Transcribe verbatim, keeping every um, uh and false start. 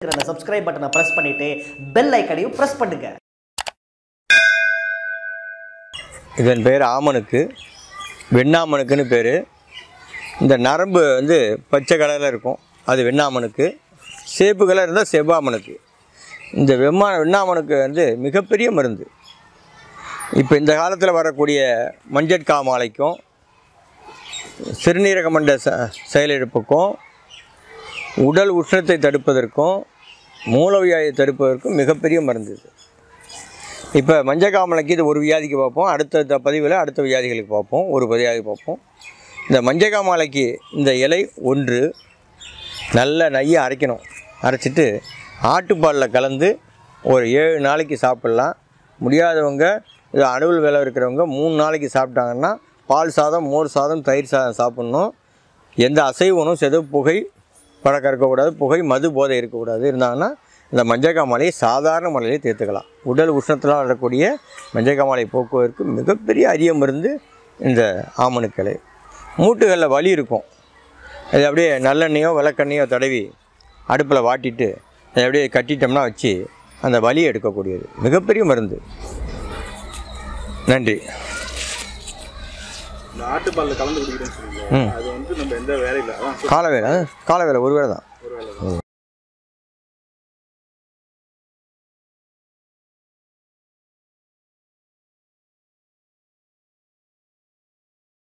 Subscribe பட்டனை press பண்ணிட்டு bell ஐக்கனையும் பிரஸ் பண்ணுங்க. இதன் பேர் ஆமணுக்கு, வெண்ணாமணுக்குன்னு பேர். இந்த நரம்பு வந்து பச்சை கலரில் இருக்கும், அது வெண்ணாமணுக்கு. சேப்பு கலர் இருந்தால் செவ்வாமணுக்கு. இந்த வெம்மா வெண்ணாமணுக்கு வந்து மிகப்பெரிய மருந்து. இப்போ இந்த காலத்தில் வரக்கூடிய மஞ்சட்காமாலைக்கும் சிறுநீரக மண்ட ச செயலிழப்புக்கும் உடல் உஷ்ணத்தை தடுப்பதற்கும் மூலவியாதியை தடுப்பதற்கும் மிகப்பெரிய மருந்து இது. இப்போ மஞ்சக்காமலைக்கு இது ஒரு வியாதிக்கு பார்ப்போம், அடுத்த பதிவில் அடுத்த வியாதிகளுக்கு பார்ப்போம், ஒரு பதிவாக பார்ப்போம். இந்த மஞ்சக்காமலைக்கு இந்த இலை ஒன்று நல்ல நையை அரைக்கணும். அரைச்சிட்டு ஆட்டுப்பாலில் கலந்து ஒரு ஏழு நாளைக்கு சாப்பிட்லாம். முடியாதவங்க இது அணுவில் வேலை இருக்கிறவங்க மூணு நாளைக்கு சாப்பிட்டாங்கன்னா பால் சாதம், மோர் சாதம், தயிர் சாதம் சாப்பிட்ணும். எந்த அசைவனும் செது புகை பழக்கம் இருக்கக்கூடாது, புகை மது போதை இருக்கக்கூடாது. இருந்தாங்கன்னா இந்த மஞ்சக்காமலையை சாதாரண மலையிலே தீர்த்துக்கலாம். உடல் உஷ்ணத்தில் வரக்கூடிய மஞ்சக்காமலை போக்குவதற்கு மிகப்பெரிய அரிய மருந்து இந்த ஆமணுக்களை. மூட்டுகளில் வலி இருக்கும், அது அப்படியே நல்லெண்ணெயோ விளக்கெண்ணையோ தடவி அடுப்பில் வாட்டிட்டு அதை அப்படியே கட்டிட்டோம்னா வச்சு அந்த வலியை எடுக்கக்கூடியது மிகப்பெரிய மருந்து. நன்றி. இந்த ஆட்டுப்பாலில் கலந்து குடிக்கிறேன்னு சொல்லுங்க, அது வந்து நம்ம எந்த வேலையில் கால வேலை கால வேலை ஒரு வேலை தான். ஒரு வேலை தான்.